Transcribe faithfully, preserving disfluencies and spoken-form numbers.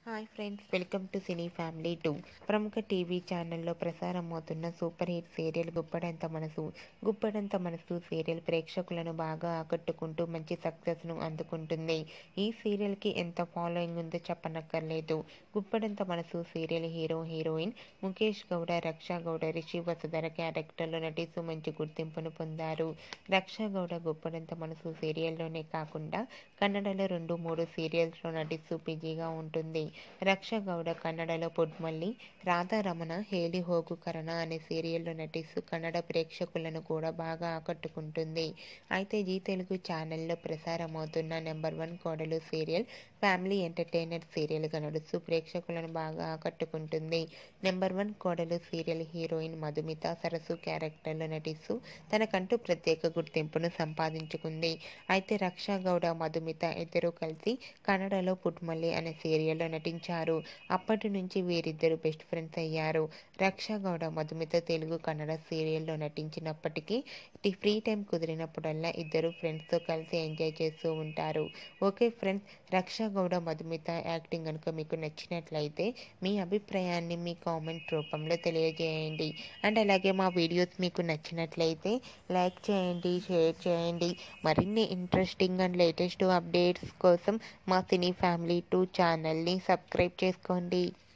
Hi friends, welcome to cine family two. ప్రముఖ TV ఛానల్లో ప్రసారమవుతున్న super hit serial Guppedantha Manasu. Guppedantha మనసు సీరియల్ ప్రేక్షకులను బాగా ఆకట్టుకుంటూ మంచి సక్సెస్ను అందుకుంటుంది. ఈ సీరియల్కి ఎంత ఫాలోయింగ్ ఉందో చెప్పనక్కర్లేదు. గుప్పడంత మనసు serial hero heroine Mukesh Gowda, రక్షగౌడ, Rishi, Vasudhara క్యారెక్టర్లో నటిస్తూ మంచి గుర్తింపును పొందారు. రక్షగౌడ గుప్పడంత మనసు సీరియల్లోనే కాకుండా కన్నడలో రెండు మూడు సీరియల్స్లో నటిస్తూ బిజీగా ఉంటుంది. రక్షగౌడ కన్నడలో పొడ్మల్లి, రాధారమణ, హేలి హోగుకరణ అనే సీరియల్లో నటిస్తూ కన్నడ ప్రేక్షకులను కూడా బాగా ఆకట్టుకుంటుంది. అయితే జీ తెలుగు ఛానల్లో ప్రసారమవుతున్న number one Kodalu serial family entertainer సీరియల్గా నడుస్తూ ప్రేక్షకులను బాగా ఆకట్టుకుంటుంది. Number one Kodalu serial heroine Madhumitha Sarasu క్యారెక్టర్లో నటిస్తూ తనకంటూ ప్రత్యేక గుర్తింపును సంపాదించుకుంది. అయితే రక్షగౌడ, మధుమిత ఇద్దరూ కలిసి కన్నడలో పుట్మల్లి అనే సీరియల్లో నటించారు. అప్పటి నుంచి వీరిద్దరు బెస్ట్ ఫ్రెండ్స్ అయ్యారు. రక్షగౌడ, మధుమిత తెలుగు, కన్నడ సీరియల్లో నటించినప్పటికీ ఫ్రీ టైం కుదిరినప్పుడల్లా ఇద్దరు ఫ్రెండ్స్తో కలిసి ఎంజాయ్ చేస్తూ ఉంటారు. ఓకే ఫ్రెండ్స్, రక్షగౌడ, మధుమిత యాక్టింగ్ కనుక మీకు నచ్చినట్లయితే మీ అభిప్రాయాన్ని మీ కామెంట్ రూపంలో తెలియజేయండి. అండ్ అలాగే మా వీడియోస్ మీకు నచ్చినట్లయితే లైక్ చేయండి, షేర్ చేయండి. మరిన్ని ఇంట్రెస్టింగ్ అండ్ లేటెస్ట్ అప్డేట్స్ కోసం మా సినీ ఫ్యామిలీ టూ ఛానల్ని సబ్స్క్రైబ్ చేసుకోండి.